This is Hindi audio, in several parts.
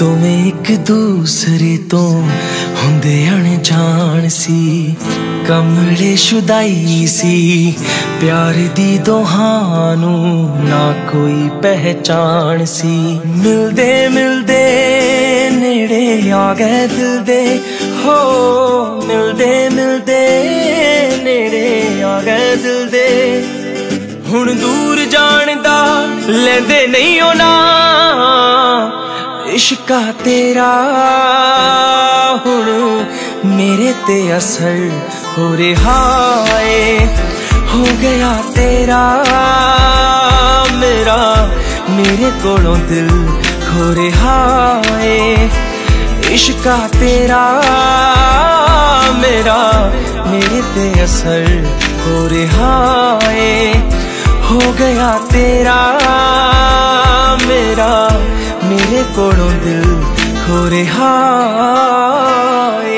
दोवें एक दूसरे तो हुंदे अनजान सी, कमले शुदाई सी, प्यार दी दोहानू ना कोई पहचान सी। मिलदे मिलदे नेड़े आ गए दिल दे, हो मिलदे मिलदे नेड़े आ गए दिल दे। हुण दूर जान दा लेंदे नहीं होना इश्का तेरा, हुण मेरे ते असर हो रहा है, हो गया तेरा मेरा, मेरे कोलों दिल खो रहा है। इश्का तेरा मेरा, मेरे ते असर हो रहा है, हो गया तेरा मेरा, मेरे कोलों दिल खो रहा है।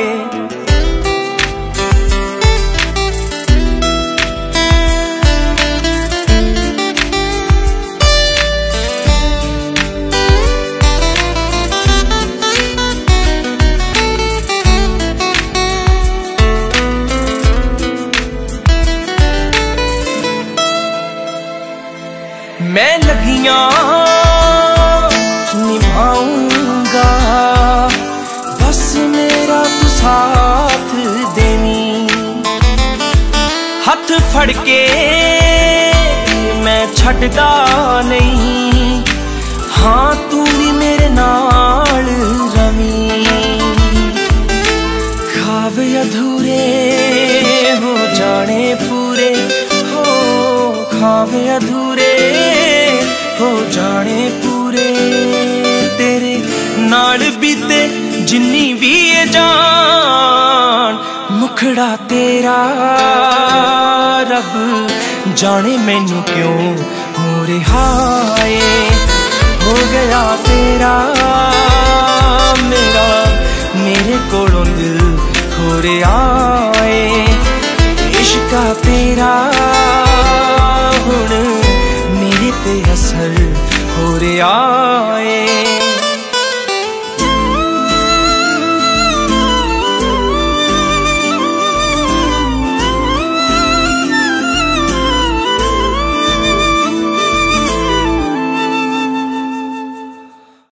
मैं लगियां निभाऊंगा, बस मेरा तू साथ देनी। हथ फड़ के मैं छड्डदा नहीं, हाँ तू भी मेरे नाल रवी। ख्वाब अधूरे हो जाने पूरे, हो ख्वाब अधूरे हो जाने पूरे। तेरे नाल बीते जिन्नी भी ये जान, मुखड़ा तेरा रब जाने मैनू क्यों हो रहा है। हो गया तेरा मेरा, मेरे कोलों दिल खो रहा है। इश्का तेरा हुण